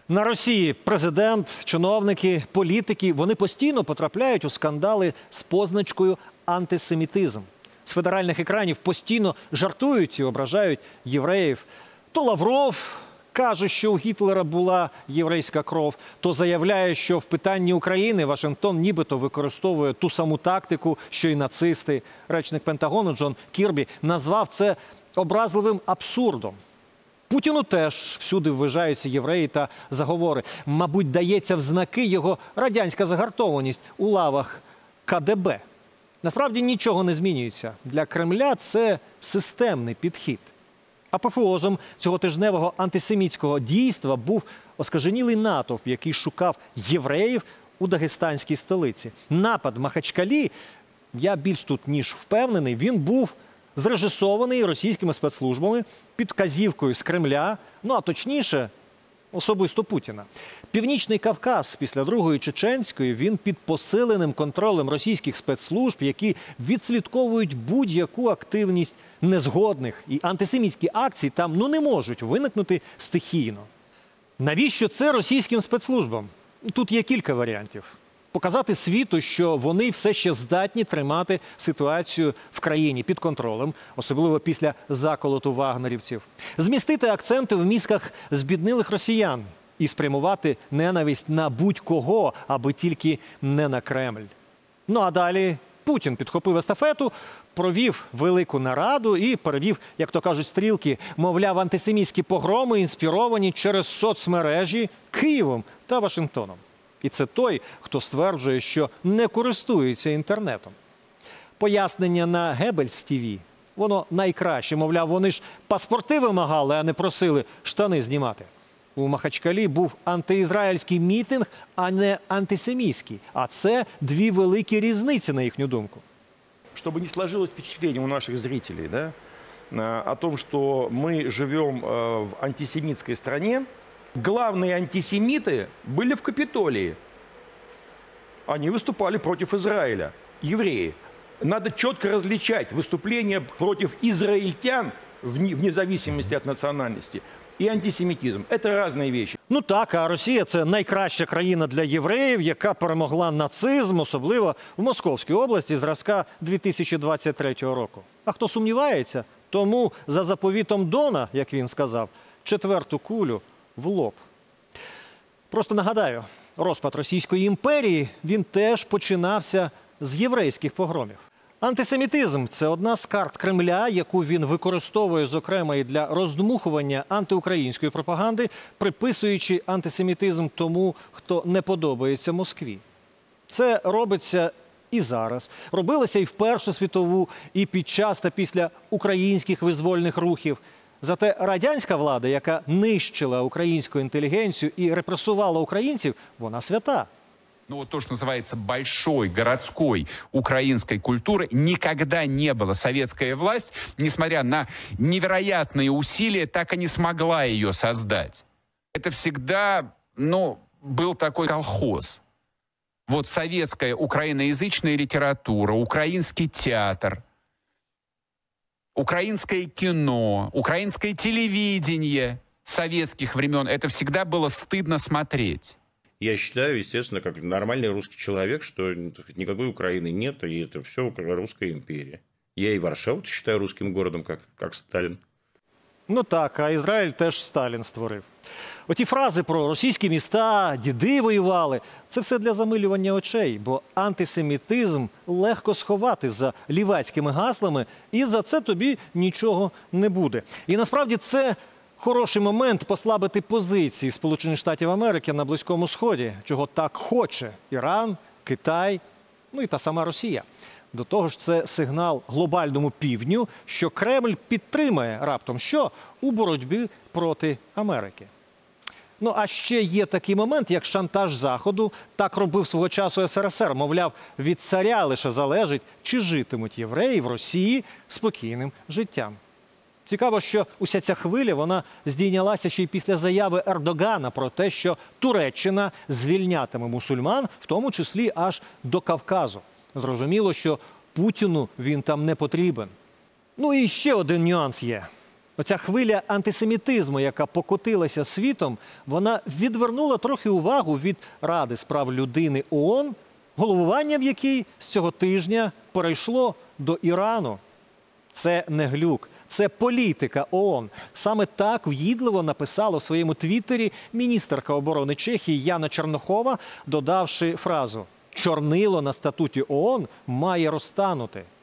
На Росії президент, чиновники, політики – вони постійно потрапляють у скандали з позначкою «антисемітизм». З федеральних екранів постійно жартують і ображають євреїв. То Лавров каже, що у Гітлера була єврейська кров, то заявляє, що в питанні України Вашингтон нібито використовує ту саму тактику, що й нацисти. Речник Пентагону Джон Кірбі назвав це образливим абсурдом. Путіну теж всюди вважаються євреї та заговори. Мабуть, дається в знаки його радянська загартованість у лавах КДБ. Насправді нічого не змінюється. Для Кремля це системний підхід. Апофеозом цього тижневого антисемітського дійства був оскаженілий натовп, який шукав євреїв у дагестанській столиці. Напад в Махачкалі, я більш тут ніж впевнений, він був зрежисований російськими спецслужбами під вказівкою з Кремля, ну а точніше, особисто Путіна. Північний Кавказ після Другої Чеченської, він під посиленим контролем російських спецслужб, які відслідковують будь-яку активність незгодних. І антисемітські акції там не можуть виникнути стихійно. Навіщо це російським спецслужбам? Тут є кілька варіантів. Показати світу, що вони все ще здатні тримати ситуацію в країні під контролем, особливо після заколоту вагнерівців. Змістити акценти в мізках збіднилих росіян і спрямувати ненависть на будь-кого, аби тільки не на Кремль. Ну а далі Путін підхопив естафету, провів велику нараду і перевів, як то кажуть, стрілки. Мовляв, антисемітські погроми інспіровані через соцмережі Києвом та Вашингтоном. І це той, хто стверджує, що не користується інтернетом. Пояснення на Геббельс ТВ, воно найкраще. Мовляв, вони ж паспорти вимагали, а не просили штани знімати. У Махачкалі був антиізраїльський мітинг, а не антисемітський. А це дві великі різниці, на їхню думку. Чтобы не сложилось впечатление у наших зрителей, да, о том, что мы живем в антисемитской стране, главные антисемиты были в Капитолии. Они выступали против Израиля, евреи. Надо четко различать выступления против израильтян, вне зависимости от национальности, и антисемитизм. Это разные вещи. Ну так, а Росія – це найкраща країна для євреїв, яка перемогла нацизм, особливо в Московській області зразка 2023 року. А хто сумнівається, тому за заповітом Дона, як він сказав, четверту кулю в лоб. Просто нагадаю, розпад Російської імперії, він теж починався з єврейських погромів. Антисемітизм – це одна з карт Кремля, яку він використовує, зокрема, і для роздмухування антиукраїнської пропаганди, приписуючи антисемітизм тому, хто не подобається Москві. Це робиться і зараз. Робилося і в Першу світову, і під час та після українських визвольних рухів. Зате радянська влада, яка нищила українську інтелігенцію і репресувала українців, вона свята. Ну вот то, что называется большой городской украинской культуры, никогда не было. Советская власть, несмотря на невероятные усилия, так и не смогла ее создать. Это всегда, был такой колхоз. Вот советская украиноязычная литература, украинский театр, украинское кино, украинское телевидение советских времен. Это всегда было стыдно смотреть. Я считаю, естественно, как нормальный русский человек, что никакой Украины нет, и это все русская империя. Я и Варшаву считаю русским городом, как Сталин. Ну так, а Ізраїль теж Сталін створив. Оті фрази про російські міста, діди воювали – це все для замилювання очей, бо антисемітизм легко сховати за лівацькими гаслами, і за це тобі нічого не буде. І насправді це хороший момент послабити позиції Сполучених Штатів Америки на Близькому Сході, чого так хоче Іран, Китай, і та сама Росія. До того ж, це сигнал глобальному півдню, що Кремль підтримає раптом що у боротьбі проти Америки. Ну, а ще є такий момент, як шантаж Заходу. Так робив свого часу СРСР. Мовляв, від царя лише залежить, чи житимуть євреї в Росії спокійним життям. Цікаво, що уся ця хвиля, вона здійнялася ще й після заяви Ердогана про те, що Туреччина звільнятиме мусульман, в тому числі аж до Кавказу. Зрозуміло, що Путіну він там не потрібен. Ну і ще один нюанс є. Оця хвиля антисемітизму, яка покотилася світом, вона відвернула трохи увагу від Ради з прав людини ООН, головування в якій з цього тижня перейшло до Ірану. Це не глюк, це політика ООН. Саме так в'їдливо написала в своєму твіттері міністерка оборони Чехії Яна Чернохова, додавши фразу «Чорнило на статуті ООН має розтанути».